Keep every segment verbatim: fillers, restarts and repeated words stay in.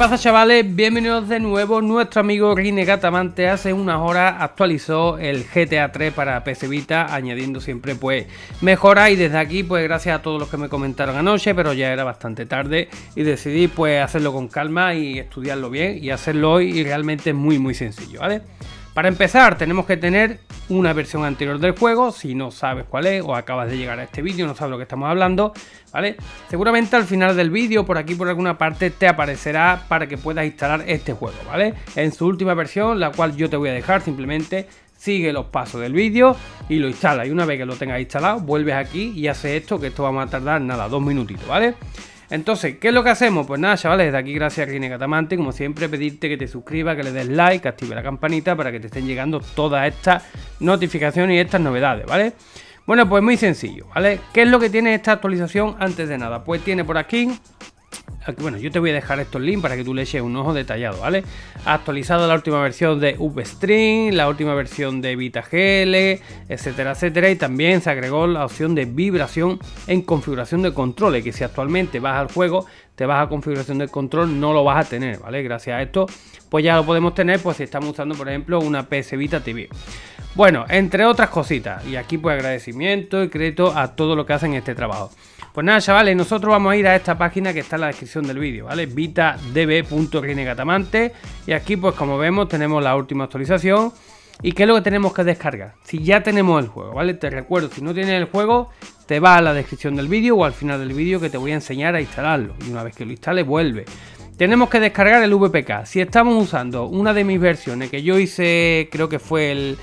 pasa, chavales? Bienvenidos de nuevo. Nuestro amigo Rinegatamante hace unas horas actualizó el G T A tres para P C Vita, añadiendo siempre pues mejoras, y desde aquí pues gracias a todos los que me comentaron anoche, pero ya era bastante tarde y decidí pues hacerlo con calma y estudiarlo bien y hacerlo hoy, y realmente es muy muy sencillo, ¿vale? Para empezar tenemos que tener una versión anterior del juego. Si no sabes cuál es o acabas de llegar a este vídeo, no sabes lo que estamos hablando, ¿vale? Seguramente al final del vídeo, por aquí por alguna parte, te aparecerá para que puedas instalar este juego, ¿vale? En su última versión, la cual yo te voy a dejar. Simplemente sigue los pasos del vídeo y lo instala, y una vez que lo tengas instalado, vuelves aquí y haces esto, que esto vamos a tardar nada, dos minutitos, ¿vale? Entonces, ¿qué es lo que hacemos? Pues nada, chavales, desde aquí gracias a Rinegatamante, como siempre, pedirte que te suscribas, que le des like, que active la campanita para que te estén llegando todas estas notificaciones y estas novedades, ¿vale? Bueno, pues muy sencillo, ¿vale? ¿Qué es lo que tiene esta actualización? Antes de nada, pues tiene por aquí... Aquí, bueno, yo te voy a dejar estos links para que tú le eches un ojo detallado, ¿vale? Ha actualizado la última versión de Upstream, la última versión de Vita G L, etcétera, etcétera. Y también se agregó la opción de vibración en configuración de controles, que si actualmente vas al juego, te vas a configuración del control, no lo vas a tener, ¿vale? Gracias a esto, pues ya lo podemos tener, pues si estamos usando, por ejemplo, una P S Vita T V. Bueno, entre otras cositas, y aquí pues agradecimiento y crédito a todo lo que hacen este trabajo. Pues nada, chavales, nosotros vamos a ir a esta página que está en la descripción del vídeo, ¿vale? vitadb punto rinegatamante, y aquí pues como vemos tenemos la última actualización. ¿Y qué es lo que tenemos que descargar? Si ya tenemos el juego, ¿vale? Te recuerdo, si no tienes el juego, te vas a la descripción del vídeo o al final del vídeo, que te voy a enseñar a instalarlo, y una vez que lo instales, vuelve. Tenemos que descargar el V P K. Si estamos usando una de mis versiones que yo hice, creo que fue el,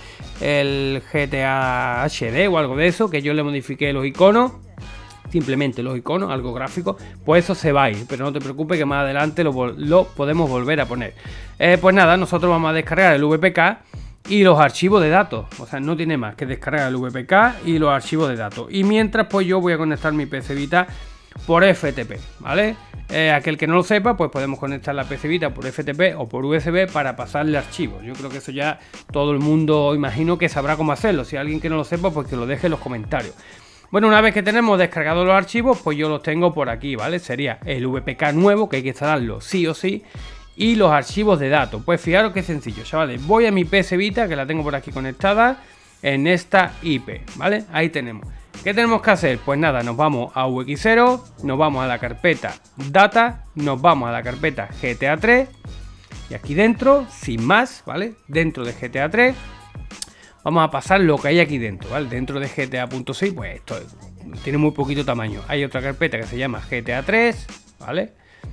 el G T A H D o algo de eso, que yo le modifiqué los iconos, simplemente los iconos, algo gráfico, pues eso se va a ir, pero no te preocupes que más adelante lo, lo podemos volver a poner. Eh, pues nada, nosotros vamos a descargar el V P K y los archivos de datos, o sea, no tiene más que descargar el V P K y los archivos de datos. Y mientras, pues yo voy a conectar mi P C Vita por F T P, ¿vale? Eh, aquel que no lo sepa, pues podemos conectar la P C Vita por F T P o por U S B para pasarle archivos. Yo creo que eso ya todo el mundo, imagino, que sabrá cómo hacerlo. Si hay alguien que no lo sepa, pues que lo deje en los comentarios. Bueno, una vez que tenemos descargados los archivos, pues yo los tengo por aquí, ¿vale? Sería el V P K nuevo, que hay que instalarlo sí o sí, y los archivos de datos. Pues fijaros qué sencillo, chavales. Voy a mi P C Vita, que la tengo por aquí conectada en esta I P, ¿vale? Ahí tenemos. ¿Qué tenemos que hacer? Pues nada, nos vamos a U X cero, nos vamos a la carpeta Data, nos vamos a la carpeta G T A tres, y aquí dentro, sin más, ¿vale? Dentro de G T A tres, vamos a pasar lo que hay aquí dentro, ¿vale? Dentro de G T A punto seis, pues esto tiene muy poquito tamaño. Hay otra carpeta que se llama G T A tres, ¿vale?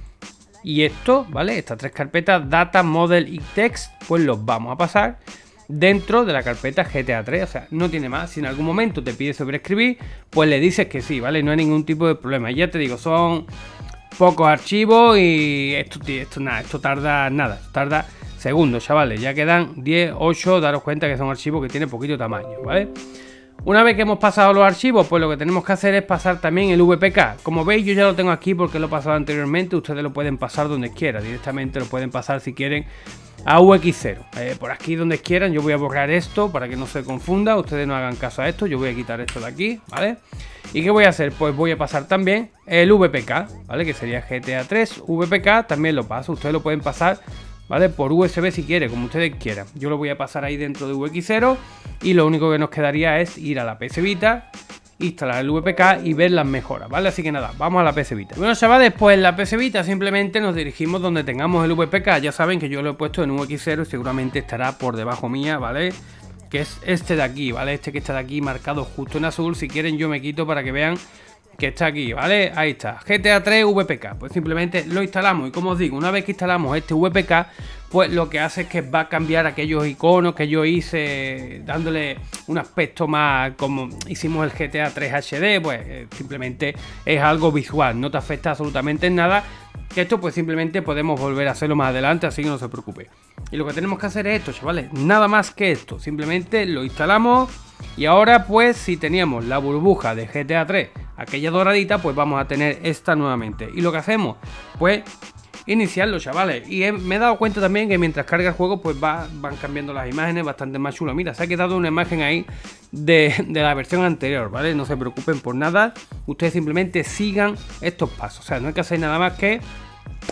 Y esto, ¿vale? Estas tres carpetas, Data, Model y Text, pues los vamos a pasar dentro de la carpeta G T A tres, o sea, no tiene más. Si en algún momento te pide sobreescribir, pues le dices que sí, ¿vale? No hay ningún tipo de problema. Y ya te digo, son pocos archivos y esto, esto nada, esto tarda nada, tarda segundos, chavales. Ya quedan diez, ocho, daros cuenta que son archivos que tienen poquito tamaño, ¿vale? Una vez que hemos pasado los archivos, pues lo que tenemos que hacer es pasar también el V P K. Como veis, yo ya lo tengo aquí porque lo he pasado anteriormente. Ustedes lo pueden pasar donde quieran, directamente lo pueden pasar si quieren a U X cero, eh, por aquí donde quieran. Yo voy a borrar esto para que no se confunda, ustedes no hagan caso a esto. Yo voy a quitar esto de aquí, ¿vale? ¿Y qué voy a hacer? Pues voy a pasar también el V P K, ¿vale? Que sería G T A tres, V P K, también lo paso. Ustedes lo pueden pasar, ¿vale? Por U S B si quieren, como ustedes quieran. Yo lo voy a pasar ahí dentro de U X cero, y lo único que nos quedaría es ir a la P C Vita, instalar el V P K y ver las mejoras, ¿vale? Así que nada, vamos a la P C Vita. Bueno, chavales, pues en la P C Vita simplemente nos dirigimos donde tengamos el V P K. Ya saben que yo lo he puesto en U X cero y seguramente estará por debajo mía, ¿vale? Que es este de aquí, ¿vale? Este que está de aquí marcado justo en azul. Si quieren yo me quito para que vean que está aquí, ¿vale? Ahí está, G T A tres V P K. Pues simplemente lo instalamos, y como os digo, una vez que instalamos este V P K, pues lo que hace es que va a cambiar aquellos iconos que yo hice, dándole un aspecto más como hicimos el G T A tres H D. Pues eh, simplemente es algo visual, no te afecta absolutamente en nada. Que esto pues simplemente podemos volver a hacerlo más adelante, así que no se preocupe. Y lo que tenemos que hacer es esto, chavales, nada más que esto. Simplemente lo instalamos, y ahora pues si teníamos la burbuja de G T A tres, aquella doradita, pues vamos a tener esta nuevamente. Y lo que hacemos, pues iniciarlo, chavales. Y he, me he dado cuenta también que mientras carga el juego, pues va, van cambiando las imágenes bastante más chulas. Mira, se ha quedado una imagen ahí de, de la versión anterior, ¿vale? No se preocupen por nada. Ustedes simplemente sigan estos pasos. O sea, no hay que hacer nada más que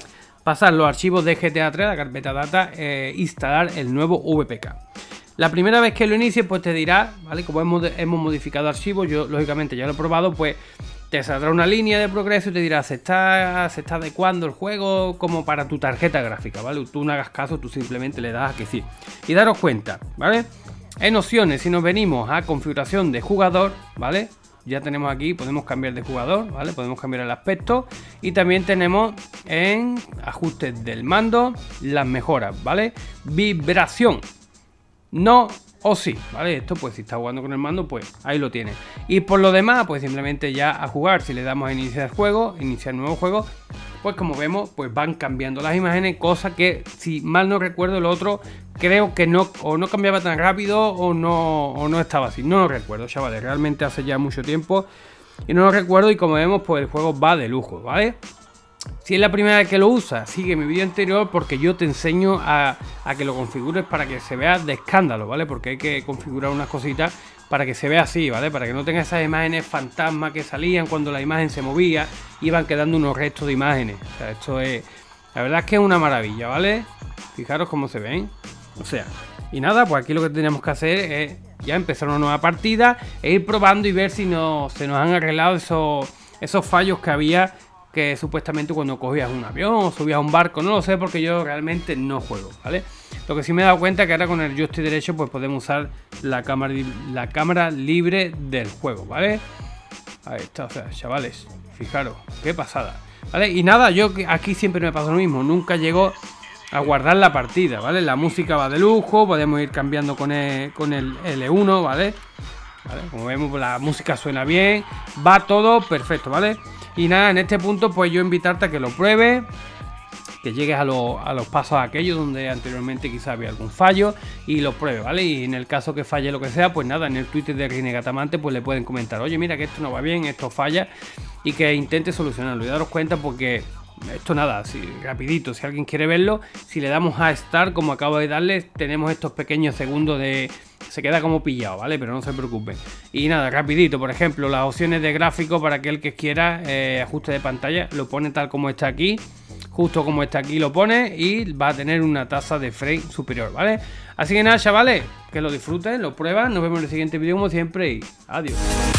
pasar los archivos de G T A tres a la carpeta data e instalar el nuevo V P K. La primera vez que lo inicies, pues te dirá, ¿vale? Como hemos, hemos modificado archivos, yo lógicamente ya lo he probado, pues te saldrá una línea de progreso y te dirá, se está, se está adecuando el juego como para tu tarjeta gráfica, ¿vale? Tú no hagas caso, tú simplemente le das a que sí. Y daros cuenta, ¿vale? En opciones, si nos venimos a configuración de jugador, ¿vale? Ya tenemos aquí, podemos cambiar de jugador, ¿vale? Podemos cambiar el aspecto. Y también tenemos en ajustes del mando las mejoras, ¿vale? Vibración. No o sí, ¿vale? Esto pues si está jugando con el mando, pues ahí lo tiene. Y por lo demás, pues simplemente ya a jugar. Si le damos a iniciar juego, iniciar nuevo juego, pues como vemos, pues van cambiando las imágenes. Cosa que, si mal no recuerdo, el otro creo que no, o no cambiaba tan rápido o no, o no estaba así. No lo recuerdo, chavales, realmente hace ya mucho tiempo y no lo recuerdo. Y como vemos, pues el juego va de lujo, ¿vale? Si es la primera vez que lo usas, sigue mi vídeo anterior porque yo te enseño a, a que lo configures para que se vea de escándalo, ¿vale? Porque hay que configurar unas cositas para que se vea así, ¿vale? Para que no tenga esas imágenes fantasmas que salían cuando la imagen se movía, iban quedando unos restos de imágenes. O sea, esto es... La verdad es que es una maravilla, ¿vale? Fijaros cómo se ven. O sea, y nada, pues aquí lo que tenemos que hacer es ya empezar una nueva partida e ir probando y ver si no, se nos han arreglado esos, esos fallos que había, que supuestamente cuando cogías un avión o subías a un barco, no lo sé porque yo realmente no juego, ¿vale? Lo que sí me he dado cuenta es que ahora con el joystick derecho pues podemos usar la cámara, la cámara libre del juego, ¿vale? Ahí está, o sea, chavales, fijaros, qué pasada, ¿vale? Y nada, yo aquí siempre me pasa lo mismo, nunca llego a guardar la partida, ¿vale? La música va de lujo, podemos ir cambiando con el, con el L uno, ¿vale? ¿Vale? Como vemos, la música suena bien, va todo perfecto, ¿vale? Y nada, en este punto pues yo invitarte a que lo pruebes, que llegues a, lo, a los pasos aquellos donde anteriormente quizá había algún fallo y lo pruebes, ¿vale? Y en el caso que falle lo que sea, pues nada, en el Twitter de Rinegatamante pues le pueden comentar, oye, mira que esto no va bien, esto falla, y que intente solucionarlo. Y daros cuenta porque esto nada, así rapidito, si alguien quiere verlo, si le damos a Start como acabo de darle, tenemos estos pequeños segundos de... se queda como pillado, ¿vale? Pero no se preocupen. Y nada, rapidito, por ejemplo, las opciones de gráfico para aquel que quiera, eh, ajuste de pantalla, lo pone tal como está aquí, justo como está aquí lo pone, y va a tener una tasa de frame superior, ¿vale? Así que nada, chavales, que lo disfruten, lo prueban, nos vemos en el siguiente vídeo como siempre y adiós.